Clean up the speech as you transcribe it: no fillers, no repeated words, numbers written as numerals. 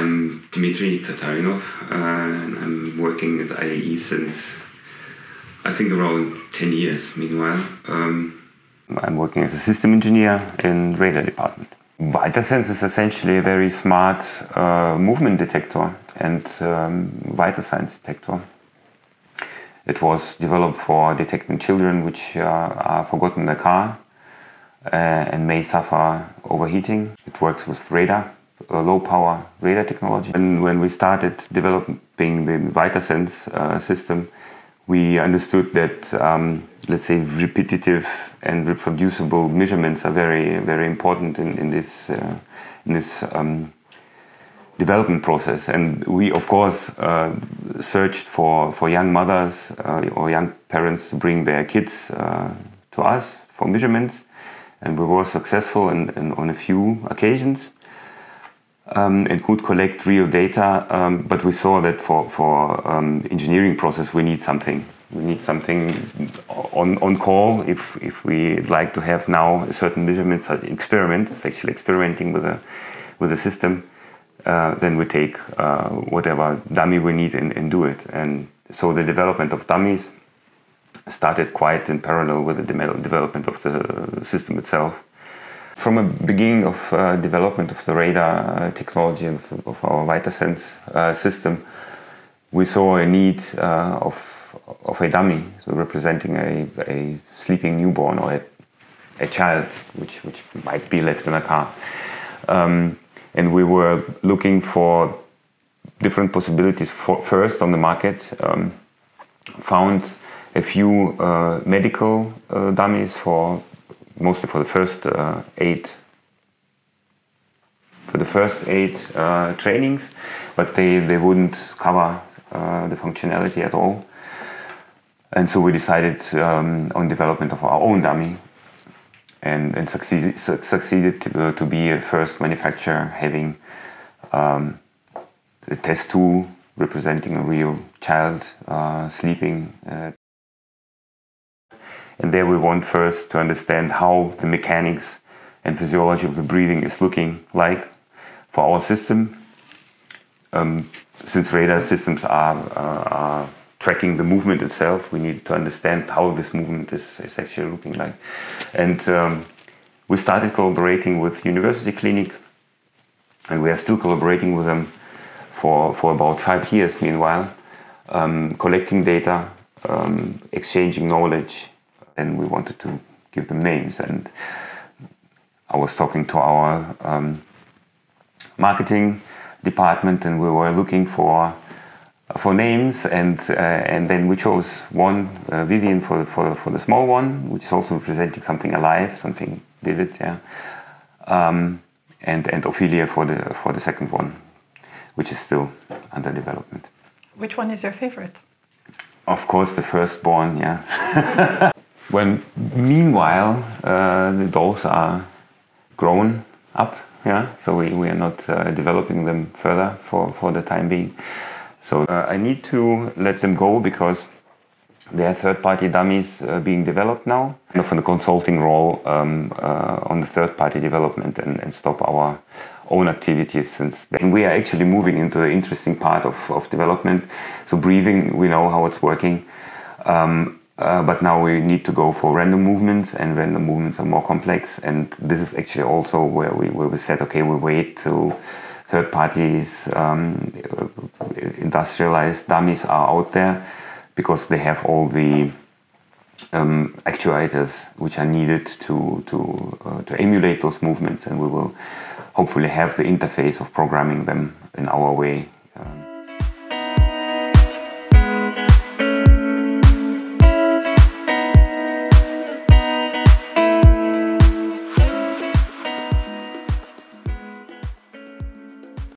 I'm Dimitri Tatarinov, and I'm working at IEE since I think around 10 years. Meanwhile, I'm working as a system engineer in radar department. VitaSense is essentially a very smart movement detector and vital signs detector. It was developed for detecting children which are forgotten in the car and may suffer overheating. It works with radar, low power radar technology. And when we started developing the VitaSense system, we understood that, let's say, repetitive and reproducible measurements are very, very important in this development process. And we, of course, searched for young mothers or young parents to bring their kids to us for measurements. And we were successful on a few occasions and could collect real data. But we saw that for engineering process, we need something. We need something on call if we like to have now certain measurements, experiments, actually experimenting with a system. Then we take whatever dummy we need and do it. And so the development of dummies started quite in parallel with the development of the system itself. From the beginning of development of the radar technology of our VitaSense system, we saw a need of a dummy, so representing a sleeping newborn or a child which might be left in a car. And we were looking for different possibilities first on the market, found a few medical dummies mostly for the first eight trainings, but they wouldn't cover the functionality at all. And so we decided on development of our own dummy and succeeded to be a first manufacturer having a test tool representing a real child sleeping. And there we want first to understand how the mechanics and physiology of the breathing is looking like for our system. Since radar systems are tracking the movement itself, we need to understand how this movement is actually looking like. And we started collaborating with University Clinic, and we are still collaborating with them for about 5 years meanwhile, collecting data, exchanging knowledge. And we wanted to give them names, and I was talking to our marketing department, and we were looking for names, and then we chose one, Vivian for the small one, which is also representing something alive, something vivid, yeah, and Ophelia for the second one, which is still under development. Which one is your favorite? Of course, the firstborn, yeah. When meanwhile the dolls are grown up, yeah, so we are not developing them further for the time being. So I need to let them go because there are third-party dummies being developed now. And for the consulting role on the third-party development and stop our own activities since then. We are actually moving into the interesting part of development. So breathing, we know how it's working. But now we need to go for random movements, and random movements are more complex. And this is actually also where we said, okay, we wait till third parties, industrialized dummies are out there, because they have all the actuators which are needed to emulate those movements, and we will hopefully have the interface of programming them in our way.